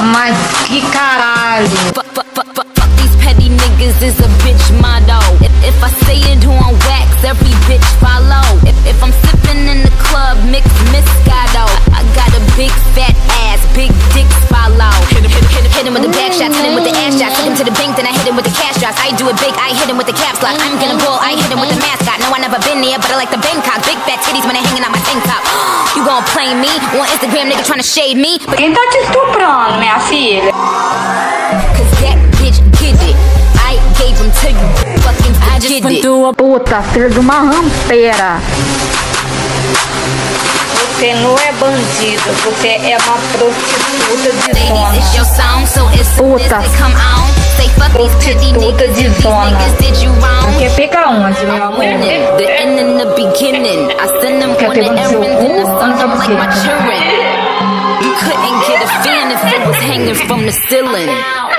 Mas que caralho. Fuck these petty niggas is a bitch motto. If I say it on wax, every bitch follow. If I'm sipping in the club, mix Moscato. I got a big fat ass, big dick follow. Hit him with the back shots, hit him with the ass shots. Took him to the bank, then I hit him with the cash drops. I do it big, I hit him with the caps lock. I'm gonna ball, I hit him with the mascot. No, I never been there, but I like the Bangkok. Big fat titties when they hanging out my tank top. You gon' play me on Instagram, nigga tryna shade me. But Quem tá te estuprando, minha filha? cause that bitch get it. I gave him to you, fucking I just went through a Puta, fez uma rampeira. Você não é bandida, você é uma prostituta de zona. It's your song, so it's Puta. come on. Say fuck these petty Prostituta niggas, de these zona. niggas did you wrong. Porque fica onde, meu amor? Winning, the end and the beginning. I send them Quer on the pegar no seu errand and I cu? send them Anda like my porque- children. You couldn't get a fan if it was hanging from the ceiling.